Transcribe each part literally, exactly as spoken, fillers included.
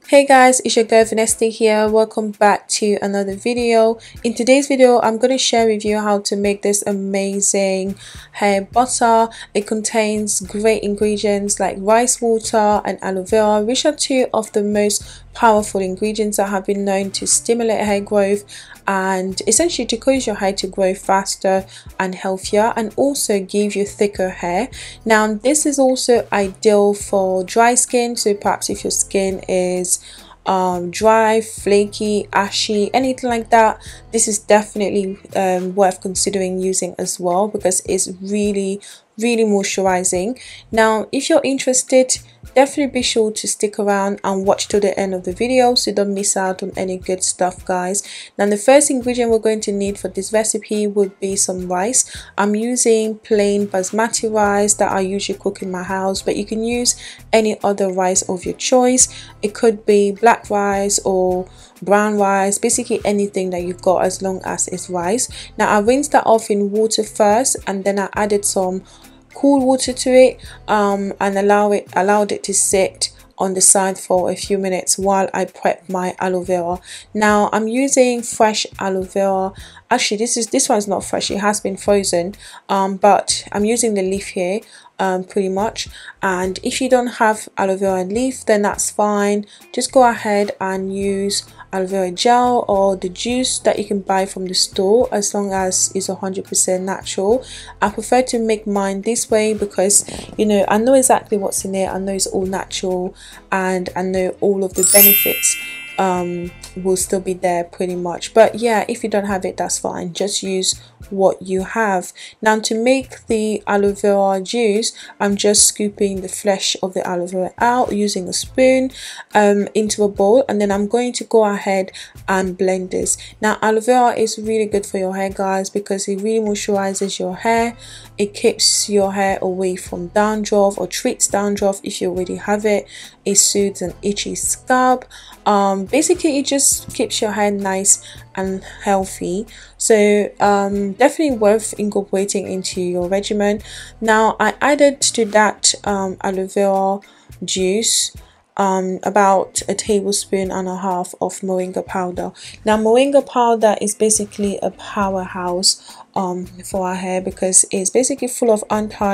Hey guys, it's your girl Vanessa here. Welcome back to another video. In today's video, I'm going to share with you how to make this amazing hair butter. It contains great ingredients like rice water and aloe vera, which are two of the most powerful ingredients that have been known to stimulate hair growth and essentially to cause your hair to grow faster and healthier, and also give you thicker hair. Now this is also ideal for dry skin, so perhaps if your skin is um dry, flaky, ashy, anything like that, this is definitely um, worth considering using as well, because it's really really moisturizing. Now if you're interested, definitely be sure to stick around and watch till the end of the video so you don't miss out on any good stuff, guys. Now the first ingredient we're going to need for this recipe would be some rice. I'm using plain basmati rice that I usually cook in my house, but you can use any other rice of your choice. It could be black rice or brown rice, basically anything that you've got as long as it's rice. Now I rinsed that off in water first, and then I added some cool water to it um, and allow it allowed it to sit on the side for a few minutes while I prep my aloe vera. Now I'm using fresh aloe vera. Actually this is this one's not fresh, it has been frozen, um, but I'm using the leaf here um, pretty much. And if you don't have aloe vera leaf, then that's fine, just go ahead and use aloe vera gel or the juice that you can buy from the store, as long as it's one hundred percent natural. I prefer to make mine this way because, you know, I know exactly what's in it, I know it's all natural, and I know all of the benefits um will still be there pretty much. But yeah, if you don't have it, that's fine, just use what you have. Now to make the aloe vera juice, I'm just scooping the flesh of the aloe vera out using a spoon um into a bowl, and then I'm going to go ahead and blend this. Now aloe vera is really good for your hair, guys, because it really moisturizes your hair. It keeps your hair away from dandruff, or treats dandruff if you already have it. It soothes an itchy scalp. Um basically it just keeps your hair nice and healthy, so um definitely worth incorporating into your regimen. Now I added to that um aloe vera juice um about a tablespoon and a half of moringa powder. Now moringa powder is basically a powerhouse um for our hair, because it's basically full of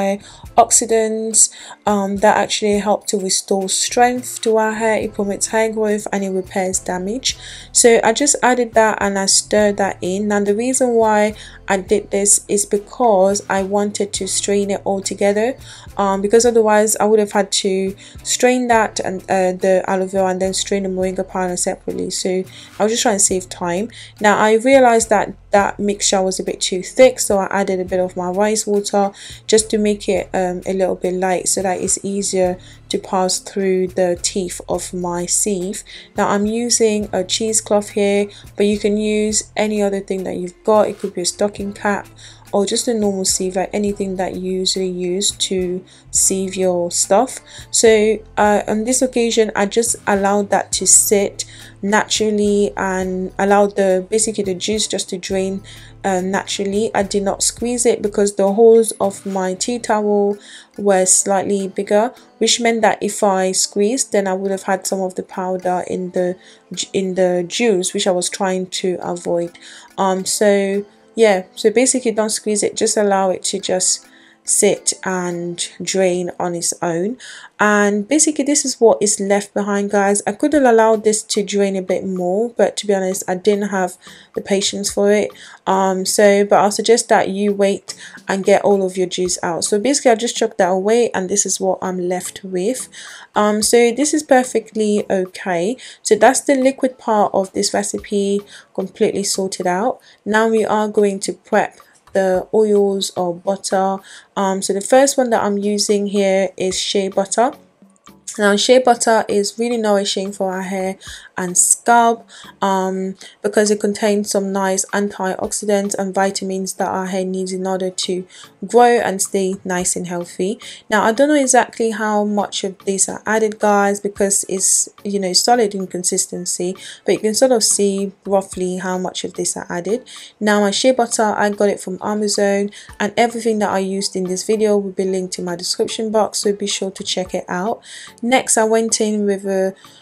antioxidants um that actually help to restore strength to our hair. It promotes hair growth and it repairs damage. So I just added that and I stirred that in. Now the reason why I did this is because I wanted to strain it all together, um because otherwise I would have had to strain that and uh, the aloe vera and then strain the moringa powder separately. So I was just trying to save time. Now I realized that that mixture was a bit too thick, so I added a bit of my rice water just to make it um, a little bit light, so that it's easier to pass through the teeth of my sieve. Now I'm using a cheesecloth here, but you can use any other thing that you've got. It could be a stocking cap or just a normal sieve, like anything that you usually use to sieve your stuff. So uh, on this occasion I just allowed that to sit naturally and allowed the basically the juice just to drain uh, naturally. I did not squeeze it because the holes of my tea towel were slightly bigger, which meant that if I squeezed, then I would have had some of the powder in the in the juice, which I was trying to avoid. Um so yeah, so basically don't squeeze it, just allow it to just sit and drain on its own. And basically this is what is left behind, guys. I could have allowed this to drain a bit more, but to be honest I didn't have the patience for it. Um so but I'll suggest that you wait and get all of your juice out. So basically I just chucked that away, and this is what I'm left with. Um so this is perfectly okay. So that's the liquid part of this recipe completely sorted out. Now we are going to prep the oils or butter. Um so the first one that I'm using here is shea butter. Now shea butter is really nourishing for our hair and scalp um, because it contains some nice antioxidants and vitamins that our hair needs in order to grow and stay nice and healthy. Now I don't know exactly how much of these are added, guys, because it's, you know, solid in consistency, but you can sort of see roughly how much of this are added. Now my shea butter, I got it from Amazon, and everything that I used in this video will be linked in my description box, so be sure to check it out. Next I went in with a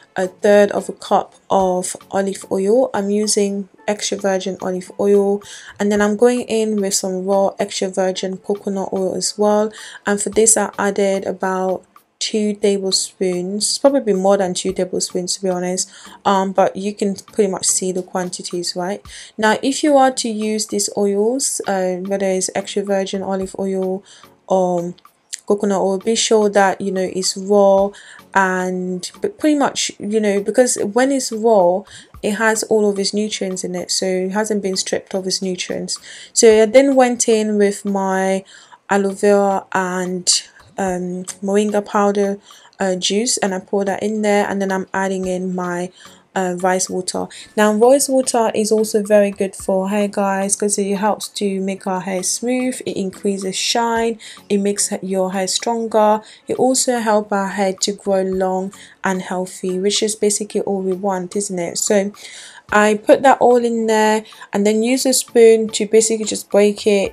a third of a cup of olive oil. I'm using extra virgin olive oil, and then I'm going in with some raw extra virgin coconut oil as well. And for this I added about two tablespoons, probably more than two tablespoons to be honest, um but you can pretty much see the quantities right now. If you are to use these oils, uh, whether it's extra virgin olive oil or coconut oil, be sure that you know it's raw, and but pretty much, you know, because when it's raw it has all of its nutrients in it, so it hasn't been stripped of its nutrients. So I then went in with my aloe vera and um, moringa powder uh, juice, and I pour that in there, and then I'm adding in my uh, rice water. Now rice water is also very good for hair, guys, because it helps to make our hair smooth, it increases shine, it makes your hair stronger, it also helps our hair to grow long and healthy, which is basically all we want, isn't it? So I put that all in there, and then use a spoon to basically just break it,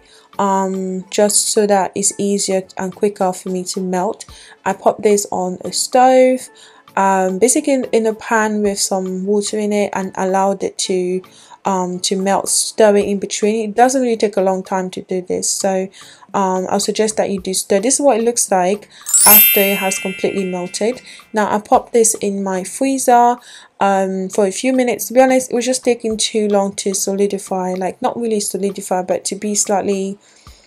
um just so that it's easier and quicker for me to melt. I pop this on a stove, um basically in, in a pan with some water in it, and allowed it to um to melt, stir it in between. It doesn't really take a long time to do this, so um I'll suggest that you do stir. This is what it looks like after it has completely melted. Now I pop this in my freezer um for a few minutes. To be honest, it was just taking too long to solidify, like not really solidify, but to be slightly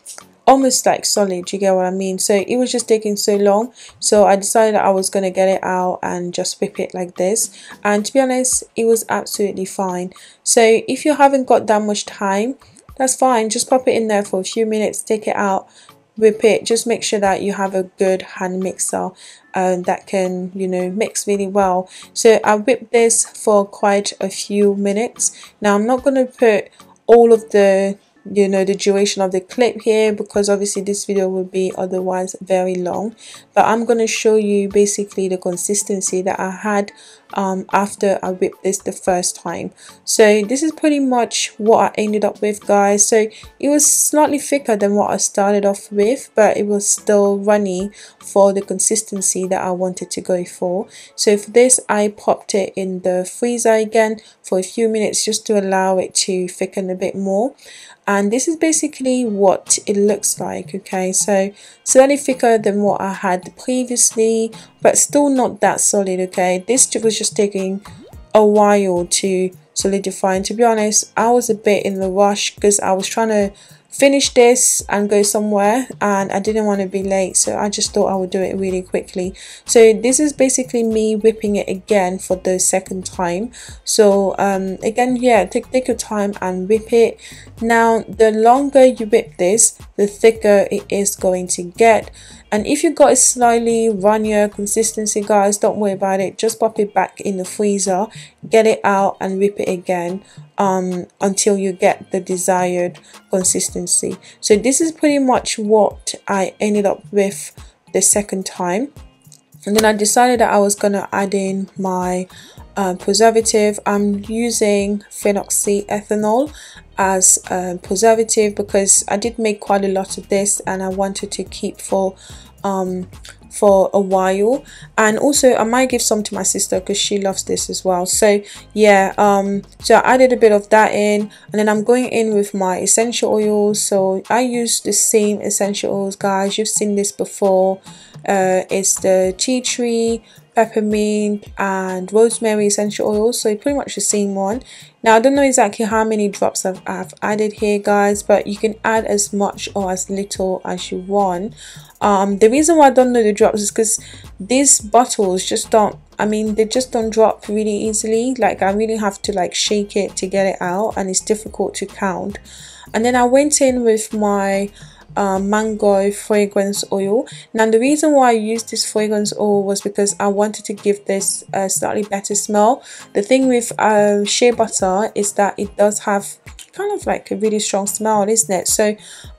almost like solid, you get what I mean? So it was just taking so long, so I decided that I was going to get it out and just whip it like this, and to be honest it was absolutely fine. So if you haven't got that much time, that's fine, just pop it in there for a few minutes, take it out, whip it. Just make sure that you have a good hand mixer uh, that can, you know, mix really well. So I whipped this for quite a few minutes. Now I'm not going to put all of the, you know, the duration of the clip here, because obviously this video would be otherwise very long, but I'm going to show you basically the consistency that I had um after I whipped this the first time. So this is pretty much what I ended up with, guys. So it was slightly thicker than what I started off with, but it was still runny for the consistency that I wanted to go for. So for this I popped it in the freezer again for a few minutes, just to allow it to thicken a bit more. And this is basically what it looks like. Okay, so slightly thicker than what I had previously, but still not that solid. Okay, this was just taking a while to solidify, and to be honest I was a bit in the rush because I was trying to finish this and go somewhere, and I didn't want to be late, so I just thought I would do it really quickly. So this is basically me whipping it again for the second time. So um again, yeah, take, take your time and whip it. Now the longer you whip this, the thicker it is going to get, and if you got a slightly runnier consistency, guys, don't worry about it, just pop it back in the freezer, get it out and whip it again um until you get the desired consistency. So this is pretty much what I ended up with the second time. And then I decided that I was gonna add in my uh, preservative. I'm using Phenoxyethanol as a preservative because I did make quite a lot of this and I wanted to keep for um for a while, and also I might give some to my sister because she loves this as well. So yeah, um so I added a bit of that in, and then I'm going in with my essential oils. So I use the same essential oils, guys, you've seen this before. Uh it's the tea tree, peppermint and rosemary essential oils, so pretty much the same one. Now I don't know exactly how many drops I've, I've added here, guys, but you can add as much or as little as you want. Um the reason why I don't know the drops is because these bottles just don't, I mean they just don't drop really easily. Like I really have to like shake it to get it out, and it's difficult to count. And then I went in with my Uh, mango fragrance oil. Now the reason why I used this fragrance oil was because I wanted to give this a slightly better smell. The thing with uh, shea butter is that it does have kind of like a really strong smell, isn't it? So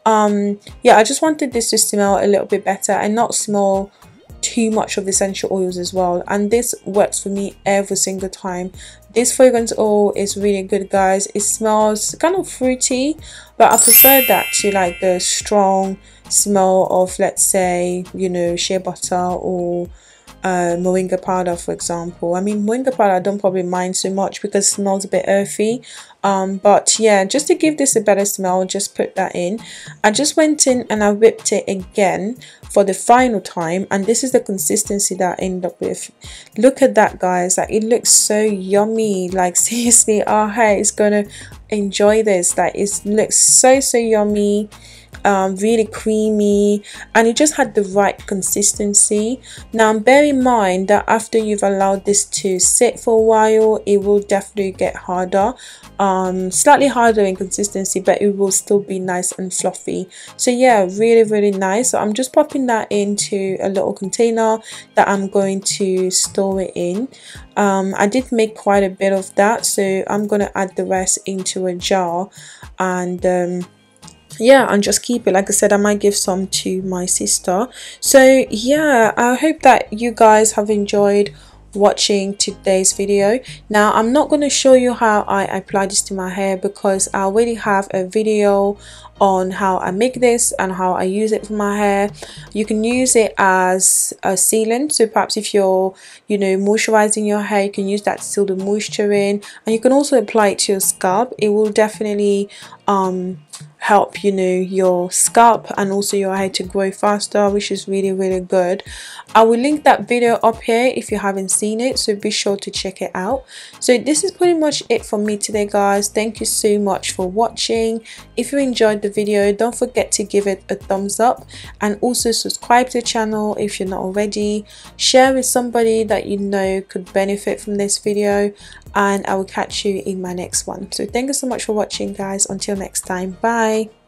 um yeah, I just wanted this to smell a little bit better and not smell too much of the essential oils as well, and this works for me every single time. This fragrance oil is really good, guys. It smells kind of fruity, but I prefer that to like the strong smell of, let's say, you know, shea butter or uh, moringa powder, for example. I mean, moringa powder I don't probably mind so much because it smells a bit earthy, um, but yeah, just to give this a better smell, just put that in. I just went in and I whipped it again for the final time, and this is the consistency that I ended up with. Look at that, guys. Like, it looks so yummy. Like, seriously, our hair is gonna enjoy this. Like, it looks so so yummy, um really creamy, and it just had the right consistency. Now bear in mind that after you've allowed this to sit for a while, it will definitely get harder, um slightly harder in consistency, but it will still be nice and fluffy. So yeah, really really nice. So I'm just popping that into a little container that I'm going to store it in. um I did make quite a bit of that, so I'm gonna add the rest into a jar, and um yeah, and just keep it. Like I said, I might give some to my sister. So yeah, I hope that you guys have enjoyed watching today's video. Now I'm not going to show you how I apply this to my hair because I already have a video on how I make this and how I use it for my hair. You can use it as a sealant, so perhaps if you're you know moisturizing your hair, you can use that to seal the moisture in, and you can also apply it to your scalp. It will definitely um help you know your scalp and also your hair to grow faster, which is really really good. I will link that video up here if you haven't seen it, so be sure to check it out. So this is pretty much it for me today, guys. Thank you so much for watching. If you enjoyed the video, don't forget to give it a thumbs up, and also subscribe to the channel if you're not already. Share with somebody that you know could benefit from this video, and I will catch you in my next one. So thank you so much for watching, guys. Until next time, bye.